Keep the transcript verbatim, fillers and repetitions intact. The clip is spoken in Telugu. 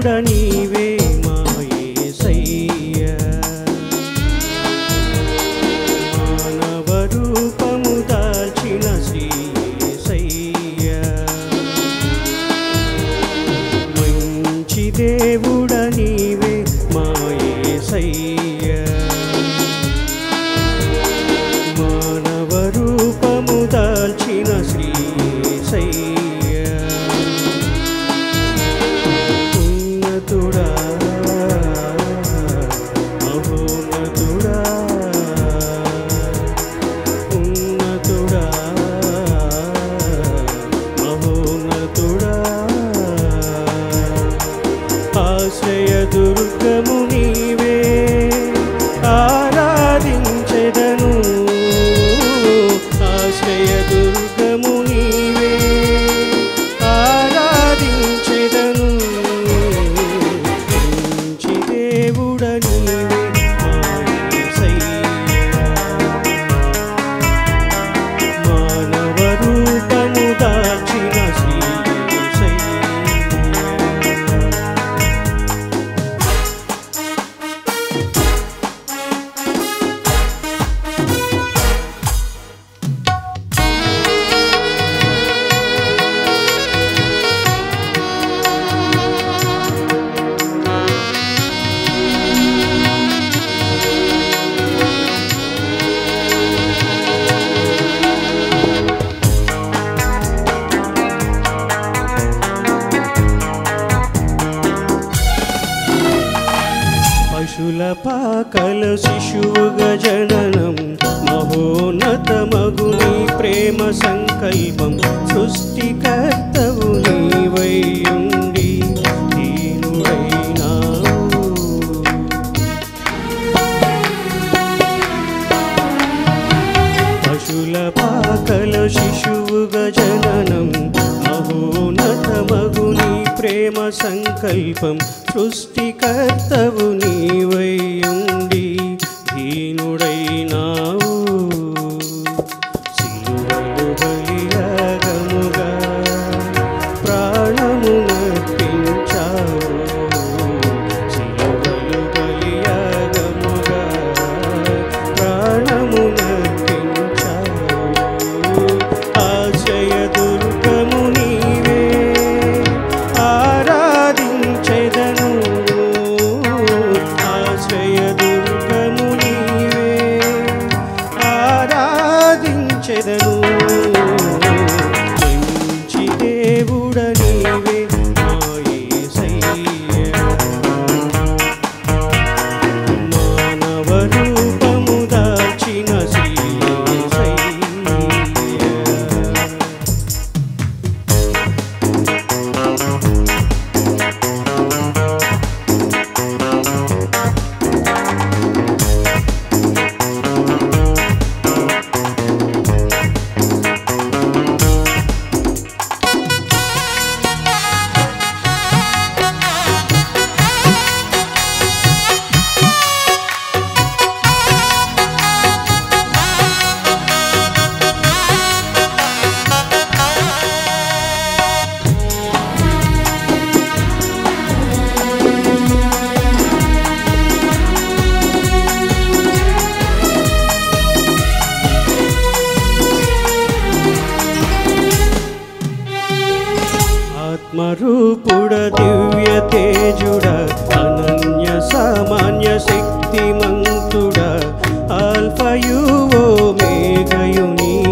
దేవుడా నీవే మా యేసయ్యా మానవ రూపము దాల్చిన శ్రీ యేసయ్యా మంచి దేవుడా నీవే మా యేసయ్యా మానవ రూపము దాల్చిన శ్రీ యేసయ్యా ఉన్నతుడా మహోన్నతుడా ఉన్నతుడా మహోన్నతుడా ఆశ్రయ దుర్గము నీవే ఆరాధించెదను ఆశ్రయ దుర్గము నీవే ఆరాధించెదను మంచి దేవుడ నీవే మా యేసయ్యా మానవ రూపము దాల్చిన శ్రీ యేసయ్యా పశుల పాకల శిశువుగా జననం మహోన్నతమగు నీ ప్రేమ సంకల్పం సృష్టికర్తవు నీవైయుండి దీనుడైనావు పశుల పాకల శిశువుగా జననం మహోన్నతమగు నీ ప్రేమ సంకల్పం సృష్టికర్తవు నీవైయుండి దీనుడైనావు సిలువలు బలియాగముగా ప్రాణమునర్పించావు సిలువలు బలియాగముగా ప్రాణమునర్పించావు ఆశ్రయ దుర్గము నీవే ఆరాధించెదను ఆశ్రయ దుర్గము నీవే ఆరాధించెదను మంచి దేవుడ నీవే మా యేసయ్యా మానవ రూపము దాల్చిన శ్రీ యేసయ్యా ఆత్మరూపుడ దివ్య తేజుడ అనన్య సామాన్య శక్తిమంతుడ ఆల్ఫయు ఓమేగయు నీవే